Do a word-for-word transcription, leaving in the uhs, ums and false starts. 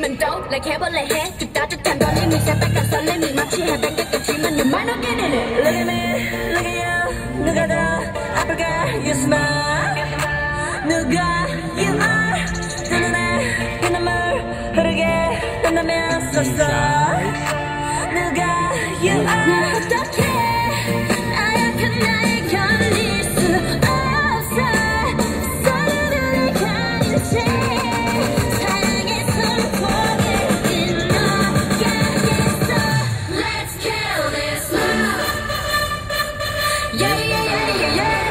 맘은 떠올라 해볼래 해 그 따뜻한 떨림이 새빨간 설렘이 마치 해변가까지만 너만 오게 되네 Look at me, look at you 누가 더 아플까 You smile 누가 you are 두 눈에 그 눈물 흐르게 한다면 so sorry 누가 you are 어떡해 나약한 나에 걸릴 수 없어 서로를 가린 채 사랑의 손목을 끊어야겠어 Let's kill this love Yeah yeah yeah yeah yeah